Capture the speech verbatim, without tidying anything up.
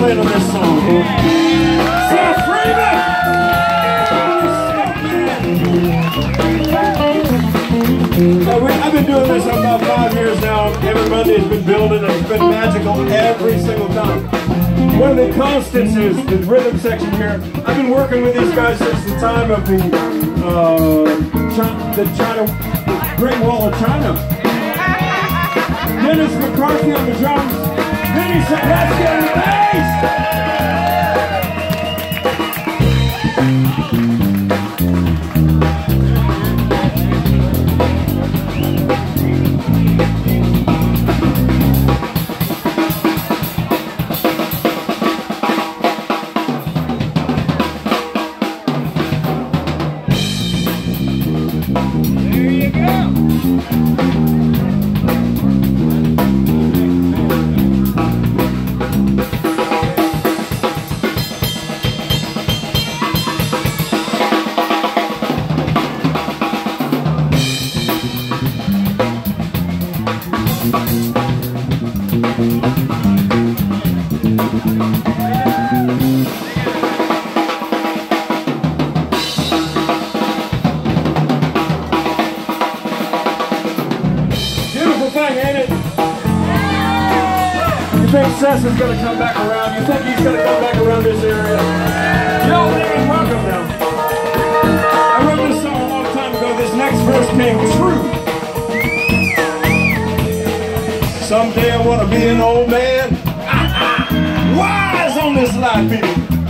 playing on this song. Seth, Freeman! Uh, we, I've been doing this about five years now. Every Monday has been building, and it's been magical every single time. One of the constants is the rhythm section here. I've been working with these guys since the time of the uh, China, the China, the Great Wall of China. Dennis McCarthy on the drums. Vinnie, Seplesky on the bass. You think Seth is going to come back around? You think he's going to come back around this area? Yo, Damon, welcome now. I wrote this song a long time ago. This next verse came true. Someday I want to be an old man. Wise on this life, people.